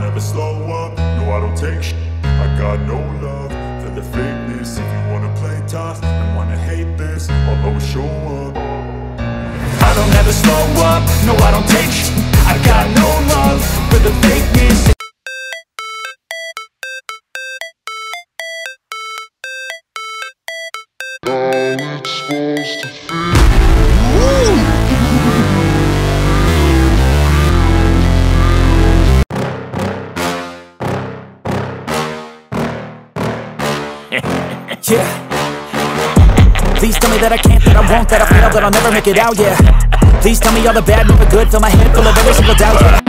never slow up, no I don't take shit. I got no love for the fakeness. If you wanna play tough and wanna hate this, I'll always show up. I don't ever slow up, no I don't take shit. I got no love for the fakeness. It's supposed to feel. Yeah. Please tell me that I can't, that I won't, that I fail, that I'll never make it out, yeah. Please tell me all the bad, never good, fill my head full of every single doubt, yeah.